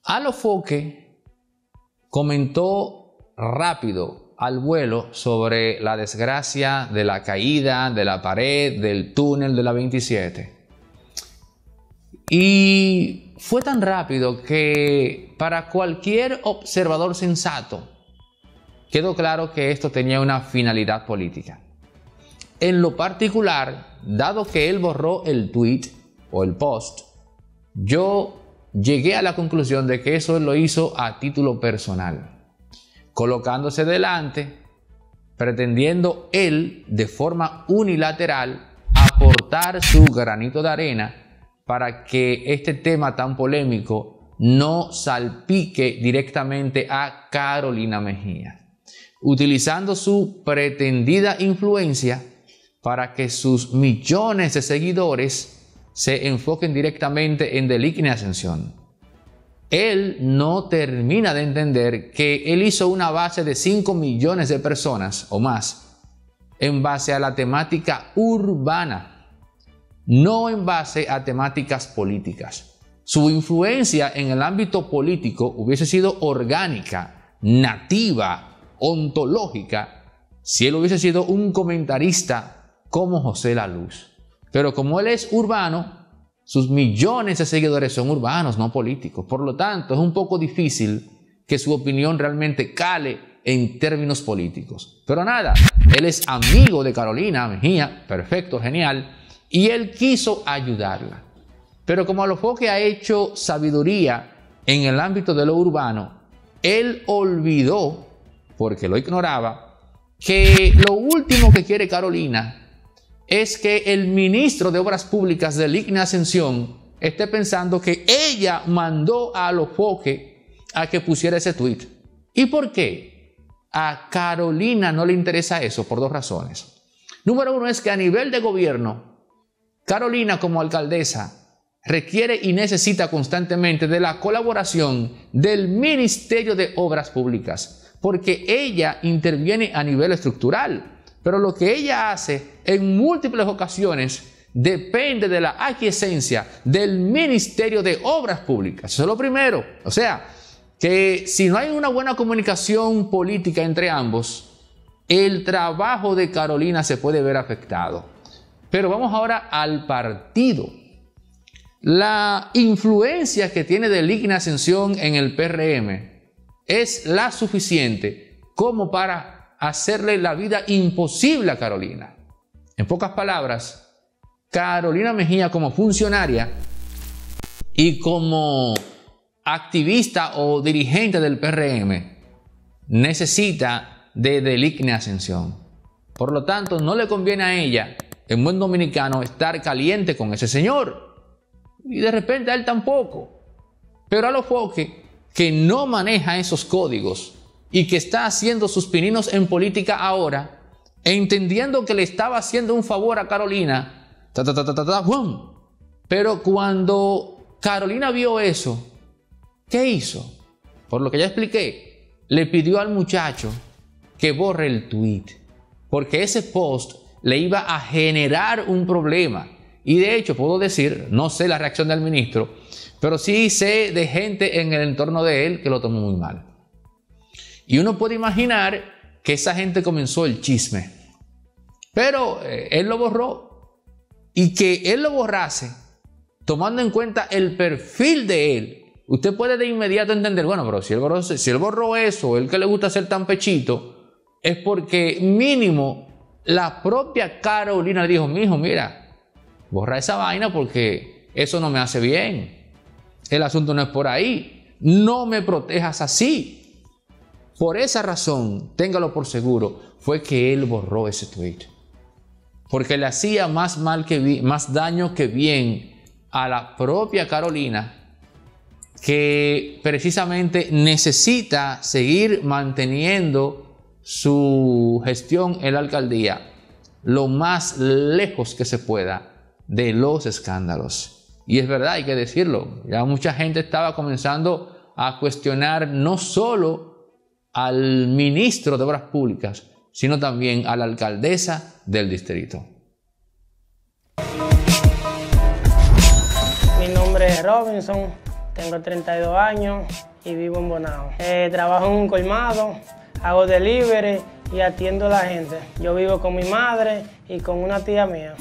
Alofoque comentó rápido al vuelo sobre la desgracia de la caída de la pared del túnel de la 27. Y fue tan rápido que para cualquier observador sensato quedó claro que esto tenía una finalidad política. En lo particular, dado que él borró el tweet o el post, yo llegué a la conclusión de que eso lo hizo a título personal, colocándose delante, pretendiendo él de forma unilateral aportar su granito de arena para que este tema tan polémico no salpique directamente a Carolina Mejía, utilizando su pretendida influencia para que sus millones de seguidores se enfoquen directamente en Delicnia Ascensión. Él no termina de entender que él hizo una base de 5 millones de personas o más en base a la temática urbana, no en base a temáticas políticas. Su influencia en el ámbito político hubiese sido orgánica, nativa, ontológica, si él hubiese sido un comentarista como José La Luz. Pero como él es urbano, sus millones de seguidores son urbanos, no políticos. Por lo tanto, es un poco difícil que su opinión realmente cale en términos políticos. Pero nada, él es amigo de Carolina Mejía, perfecto, genial, y él quiso ayudarla. Pero como Alofoque ha hecho sabiduría en el ámbito de lo urbano, él olvidó, porque lo ignoraba, que lo último que quiere Carolina es que el ministro de Obras Públicas de Delicnia Ascensión esté pensando que ella mandó a Alofoque a que pusiera ese tuit. ¿Y por qué? A Carolina no le interesa eso por dos razones. Número uno es que a nivel de gobierno, Carolina como alcaldesa requiere y necesita constantemente de la colaboración del Ministerio de Obras Públicas, porque ella interviene a nivel estructural. Pero lo que ella hace en múltiples ocasiones depende de la aquiescencia del Ministerio de Obras Públicas. Eso es lo primero. O sea, que si no hay una buena comunicación política entre ambos, el trabajo de Carolina se puede ver afectado. Pero vamos ahora al partido. La influencia que tiene Delicnia Ascensión en el PRM es la suficiente como para hacerle la vida imposible a Carolina. En pocas palabras, Carolina Mejía como funcionaria y como activista o dirigente del PRM necesita de Delicnia Ascensión. Por lo tanto, no le conviene a ella, en buen dominicano, estar caliente con ese señor. Y de repente a él tampoco. Pero Alofoque, que no maneja esos códigos y que está haciendo sus pininos en política ahora, entendiendo que le estaba haciendo un favor a Carolina, pero cuando Carolina vio eso, ¿qué hizo? Por lo que ya expliqué, le pidió al muchacho que borre el tweet, porque ese post le iba a generar un problema. Y de hecho puedo decir, no sé la reacción del ministro, pero sí sé de gente en el entorno de él que lo tomó muy mal. Y uno puede imaginar que esa gente comenzó el chisme. Pero él lo borró. Y que él lo borrase, tomando en cuenta el perfil de él, usted puede de inmediato entender, bueno, pero si él borró eso, él que le gusta ser tan pechito, es porque mínimo la propia Carolina le dijo, mijo, mira, borra esa vaina porque eso no me hace bien. El asunto no es por ahí. No me protejas así. Por esa razón, téngalo por seguro, fue que él borró ese tweet. Porque le hacía más daño que bien a la propia Carolina, que precisamente necesita seguir manteniendo su gestión en la alcaldía lo más lejos que se pueda de los escándalos. Y es verdad, hay que decirlo, ya mucha gente estaba comenzando a cuestionar no solo al ministro de Obras Públicas, sino también a la alcaldesa del distrito. Mi nombre es Robinson, tengo 32 años y vivo en Bonao. Trabajo en un colmado, hago delivery y atiendo a la gente. Yo vivo con mi madre y con una tía mía.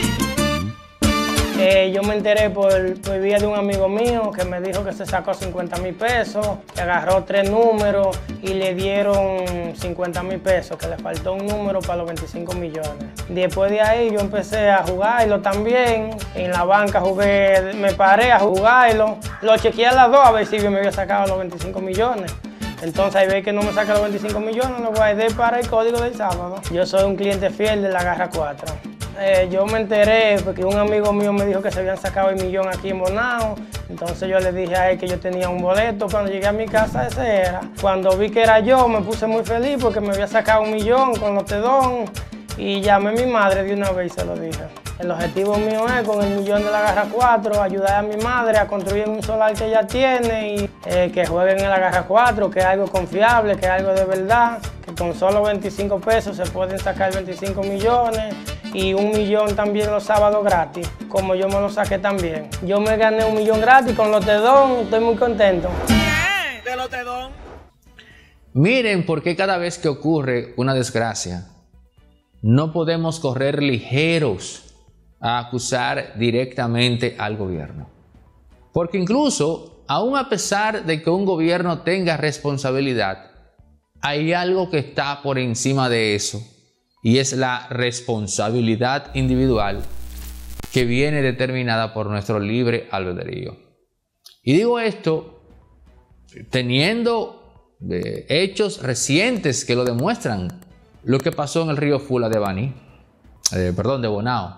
Yo me enteré por vía de un amigo mío que me dijo que se sacó 50,000 pesos, que agarró 3 números y le dieron 50,000 pesos, que le faltó un número para los 25 millones. Después de ahí yo empecé a jugarlo también. En la banca jugué, me paré a jugarlo. Lo chequeé a las 2 a ver si yo me había sacado los 25 millones. Entonces ahí ve que no me saca los 25 millones, lo guardé para el código del sábado. Yo soy un cliente fiel de la Garra 4. Yo me enteré porque un amigo mío me dijo que se habían sacado el millón aquí en Bonao. Entonces yo le dije a él que yo tenía un boleto. Cuando llegué a mi casa ese era. Cuando vi que era yo me puse muy feliz porque me había sacado 1 millón con los Tedón. Y llamé a mi madre de una vez y se lo dije. El objetivo mío es con el millón de la Garra 4 ayudar a mi madre a construir un solar que ella tiene y que jueguen en la Garra 4, que es algo confiable, que es algo de verdad, que con solo 25 pesos se pueden sacar 25 millones y 1 millón también los sábados gratis, como yo me lo saqué también. Yo me gané 1 millón gratis con los Tedón, estoy muy contento. Bien, de los Tedón. Miren por qué cada vez que ocurre una desgracia, no podemos correr ligeros a acusar directamente al gobierno. Porque incluso, aun a pesar de que un gobierno tenga responsabilidad, hay algo que está por encima de eso, y es la responsabilidad individual que viene determinada por nuestro libre albedrío. Y digo esto teniendo hechos recientes que lo demuestran. Lo que pasó en el río Fula de de Bonao.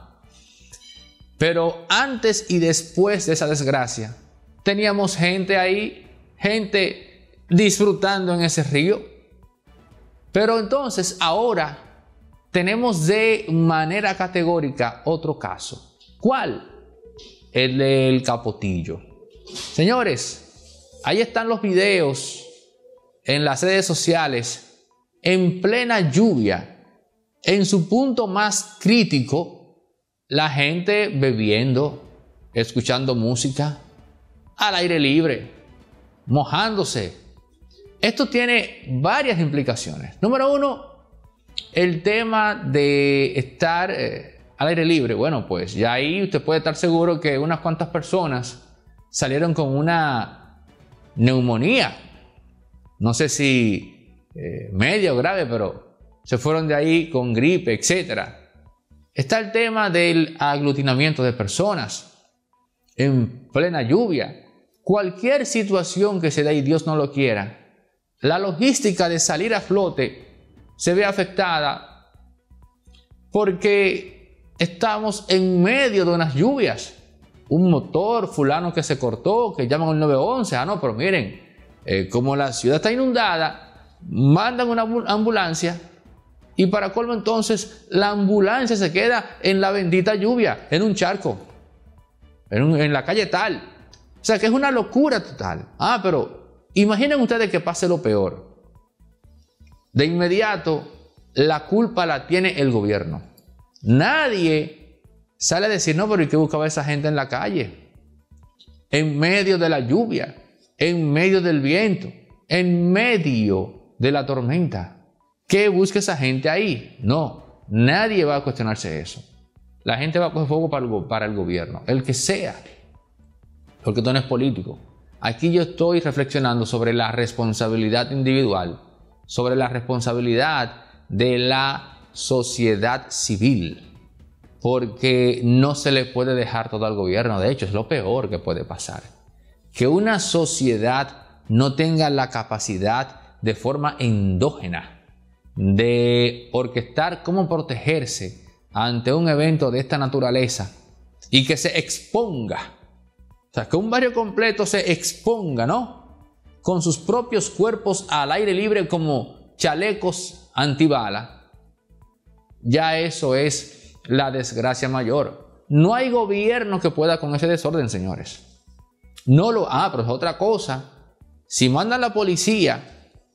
Pero antes y después de esa desgracia, teníamos gente ahí, gente disfrutando en ese río. Pero entonces ahora tenemos de manera categórica otro caso. ¿Cuál? El del Capotillo. Señores, ahí están los videos en las redes sociales. En plena lluvia, en su punto más crítico, la gente bebiendo, escuchando música, al aire libre, mojándose. Esto tiene varias implicaciones. Número 1, el tema de estar al aire libre. Bueno, pues ya ahí usted puede estar seguro que unas cuantas personas salieron con una neumonía. No sé si media o grave, pero se fueron de ahí con gripe, etc. Está el tema del aglutinamiento de personas en plena lluvia. Cualquier situación que se dé y Dios no lo quiera, la logística de salir a flote se ve afectada porque estamos en medio de unas lluvias. Un motor fulano que se cortó, que llaman al 911. No, pero miren, como la ciudad está inundada, mandan una ambulancia y para colmo entonces la ambulancia se queda en la bendita lluvia, en un charco, en la calle tal. O sea que es una locura total. Pero imaginen ustedes que pase lo peor. De inmediato la culpa la tiene el gobierno. Nadie sale a decir, no, pero ¿y qué buscaba esa gente en la calle? En medio de la lluvia, en medio del viento, en medio de la tormenta. ¿Qué busca esa gente ahí? No, nadie va a cuestionarse eso. La gente va a coger fuego para el gobierno, el que sea, porque esto no es político. Aquí yo estoy reflexionando sobre la responsabilidad individual, sobre la responsabilidad de la sociedad civil, porque no se le puede dejar todo al gobierno. De hecho, es lo peor que puede pasar. Que una sociedad no tenga la capacidad de forma endógena de orquestar cómo protegerse ante un evento de esta naturaleza y que se exponga. O sea, que un barrio completo se exponga, ¿no? Con sus propios cuerpos al aire libre como chalecos antibala. Ya eso es la desgracia mayor. No hay gobierno que pueda con ese desorden, señores. No lo... pero es otra cosa. Si mandan la policía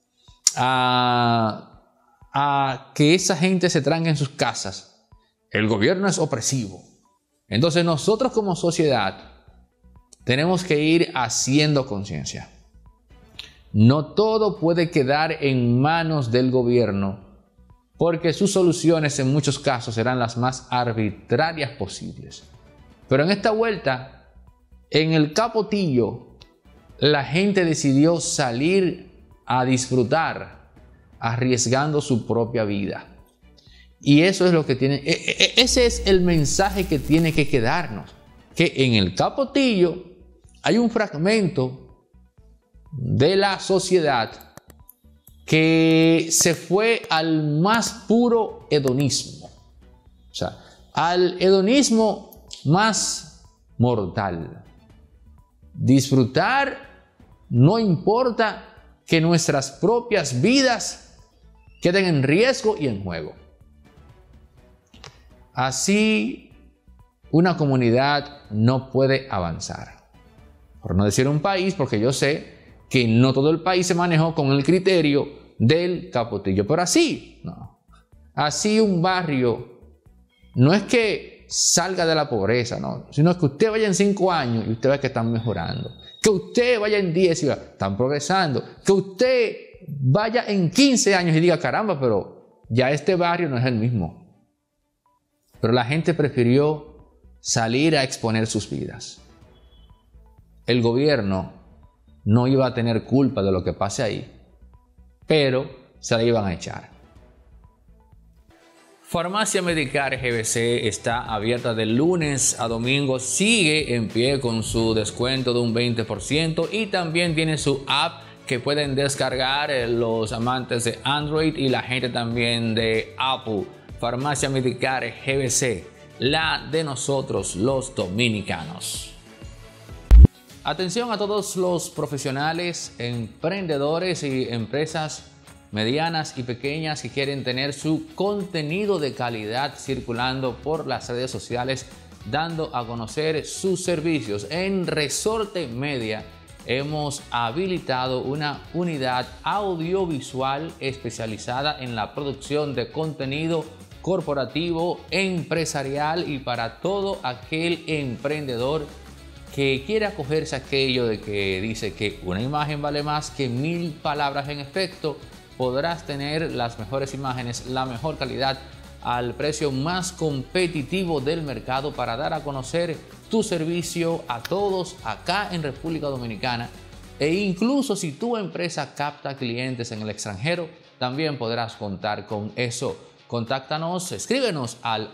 a que esa gente se tranque en sus casas, el gobierno es opresivo. Entonces nosotros como sociedad tenemos que ir haciendo conciencia. No todo puede quedar en manos del gobierno, porque sus soluciones en muchos casos serán las más arbitrarias posibles. Pero en esta vuelta, en el Capotillo, la gente decidió salir a disfrutar, arriesgando su propia vida. Y eso es lo que tiene, ese es el mensaje que tiene que quedarnos, que en el Capotillo hay un fragmento de la sociedad que se fue al más puro hedonismo, o sea, al hedonismo más mortal. Disfrutar no importa que nuestras propias vidas queden en riesgo y en juego. Así, una comunidad no puede avanzar. Por no decir un país, porque yo sé que no todo el país se manejó con el criterio del Capotillo. Pero así, no. Así un barrio no es que salga de la pobreza, no, sino que usted vaya en 5 años y usted ve que están mejorando. Que usted vaya en 10 y vea, están progresando. Que usted vaya en 15 años y diga, caramba, pero ya este barrio no es el mismo. Pero la gente prefirió salir a exponer sus vidas. El gobierno no iba a tener culpa de lo que pase ahí, pero se la iban a echar. Farmacia Medicar GBC está abierta de lunes a domingo, sigue en pie con su descuento de un 20% y también tiene su app que pueden descargar los amantes de Android y la gente también de Apple. Farmacia Medicar GBC, la de nosotros los dominicanos. Atención a todos los profesionales, emprendedores y empresas medianas y pequeñas que quieren tener su contenido de calidad circulando por las redes sociales, dando a conocer sus servicios. En Resorte Media hemos habilitado una unidad audiovisual especializada en la producción de contenido corporativo, empresarial y para todo aquel emprendedor que quiere acogerse a aquello de que dice que una imagen vale más que 1000 palabras. En efecto, podrás tener las mejores imágenes, la mejor calidad al precio más competitivo del mercado para dar a conocer tu servicio a todos acá en República Dominicana. E incluso si tu empresa capta clientes en el extranjero, también podrás contar con eso. Contáctanos, escríbenos al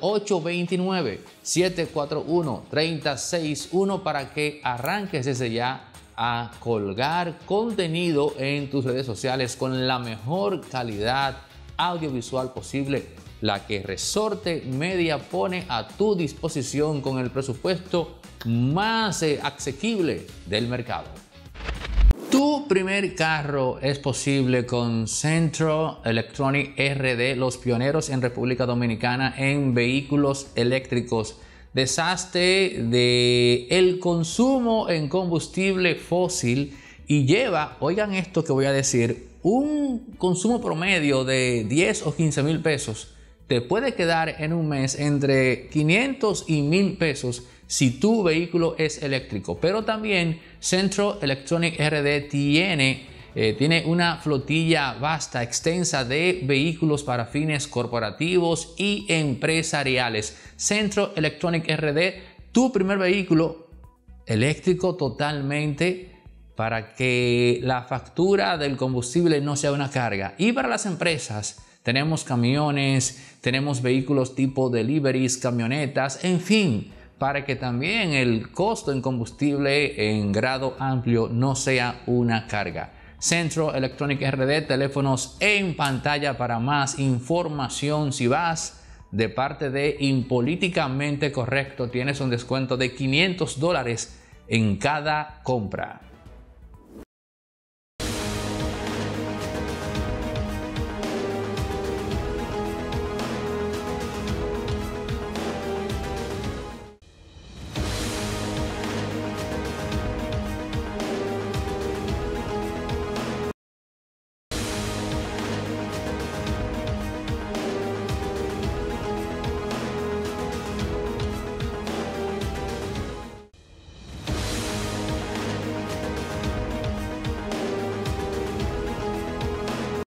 829-741-3061 para que arranques desde ya a colgar contenido en tus redes sociales con la mejor calidad audiovisual posible, la que Resorte Media pone a tu disposición con el presupuesto más asequible del mercado. Tu primer carro es posible con Centro Electronic RD, los pioneros en República Dominicana en vehículos eléctricos. Deshazte del consumo en combustible fósil y lleva, oigan esto que voy a decir, un consumo promedio de 10 o 15 mil pesos. Te puede quedar en un mes entre 500 y 1000 pesos si tu vehículo es eléctrico. Pero también Centro Electronic RD tiene una flotilla vasta, extensa de vehículos para fines corporativos y empresariales. Centro Electronic RD, tu primer vehículo eléctrico totalmente para que la factura del combustible no sea una carga. Y para las empresas, tenemos camiones, tenemos vehículos tipo deliveries, camionetas, en fin, para que también el costo en combustible en grado amplio no sea una carga. Centro Electronic RD, teléfonos en pantalla para más información. Si vas de parte de Impolíticamente Correcto, tienes un descuento de $500 en cada compra.